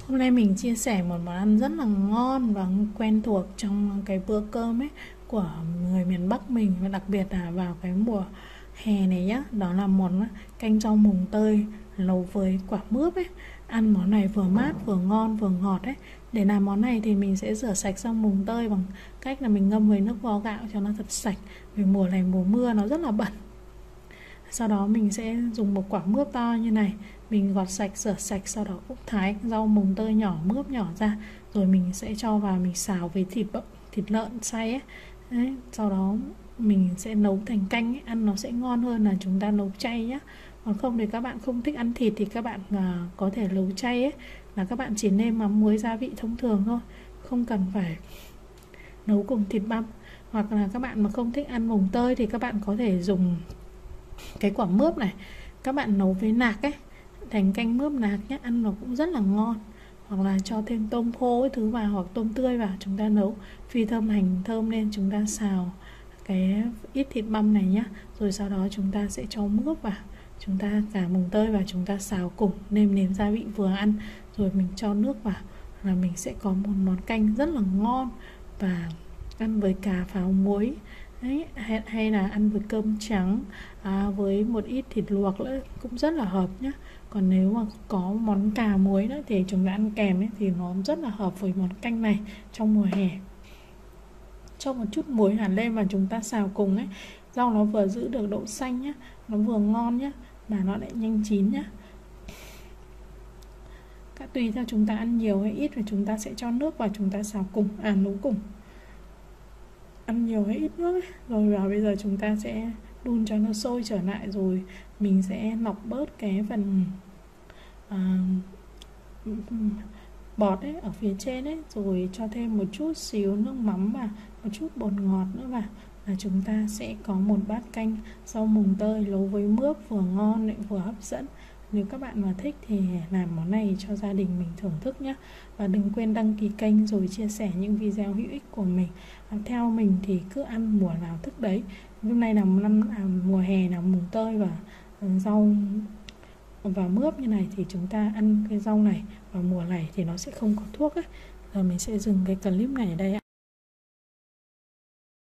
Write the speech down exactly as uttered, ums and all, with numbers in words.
Hôm nay mình chia sẻ một món ăn rất là ngon và quen thuộc trong cái bữa cơm ấy của người miền Bắc mình, và đặc biệt là vào cái mùa hè này nhá. Đó là món canh rau mùng tơi nấu với quả mướp ấy. Ăn món này vừa mát vừa ngon vừa ngọt ấy. Để làm món này thì mình sẽ rửa sạch rau mùng tơi bằng cách là mình ngâm với nước vo gạo cho nó thật sạch, vì mùa này mùa mưa nó rất là bẩn. Sau đó mình sẽ dùng một quả mướp to như này, mình gọt sạch, rửa sạch, sau đó cũng thái rau mùng tơi nhỏ, mướp nhỏ ra, rồi mình sẽ cho vào mình xào với thịt bộng, thịt lợn xay ấy. Đấy, sau đó mình sẽ nấu thành canh ấy, ăn nó sẽ ngon hơn là chúng ta nấu chay nhé. Còn không thì các bạn không thích ăn thịt thì các bạn à, có thể nấu chay ấy, là các bạn chỉ nêm mắm muối gia vị thông thường thôi, không cần phải nấu cùng thịt băm. Hoặc là các bạn mà không thích ăn mùng tơi thì các bạn có thể dùng cái quả mướp này, các bạn nấu với nạc ấy, thành canh mướp nạc nhé, ăn nó cũng rất là ngon. Hoặc là cho thêm tôm khô ấy thứ vào, hoặc tôm tươi vào, chúng ta nấu phi thơm hành thơm lên, chúng ta xào cái ít thịt băm này nhé, rồi sau đó chúng ta sẽ cho mướp vào, chúng ta cả mùng tơi và chúng ta xào cùng, nêm nếm gia vị vừa ăn, rồi mình cho nước vào là mình sẽ có một món canh rất là ngon. Và ăn với cà pháo muối đấy, hay, hay là ăn với cơm trắng à, với một ít thịt luộc nữa cũng rất là hợp nhé. Còn nếu mà có món cà muối nữa thì chúng ta ăn kèm ấy, thì nó rất là hợp với món canh này trong mùa hè. Cho một chút muối hẳn lên và chúng ta xào cùng ấy, rau nó vừa giữ được độ xanh nhé, nó vừa ngon nhé, mà nó lại nhanh chín nhé. Các tùy theo chúng ta ăn nhiều hay ít, và chúng ta sẽ cho nước vào, chúng ta xào cùng, à nấu cùng. Ăn nhiều hay ít nước ấy. Rồi vào bây giờ chúng ta sẽ đun cho nó sôi trở lại, rồi mình sẽ lọc bớt cái phần à, bọt ấy ở phía trên ấy, rồi cho thêm một chút xíu nước mắm và một chút bột ngọt nữa vào, là chúng ta sẽ có một bát canh rau mùng tơi nấu với mướp vừa ngon lại vừa hấp dẫn. Nếu các bạn mà thích thì làm món này cho gia đình mình thưởng thức nhé. Và đừng quên đăng ký kênh rồi chia sẻ những video hữu ích của mình. Và theo mình thì cứ ăn mùa nào thức đấy. Lúc này là năm à, mùa hè là mùng tơi và rau và mướp như này, thì chúng ta ăn cái rau này vào mùa này thì nó sẽ không có thuốc ấy. Giờ mình sẽ dừng cái clip này ở đây ạ.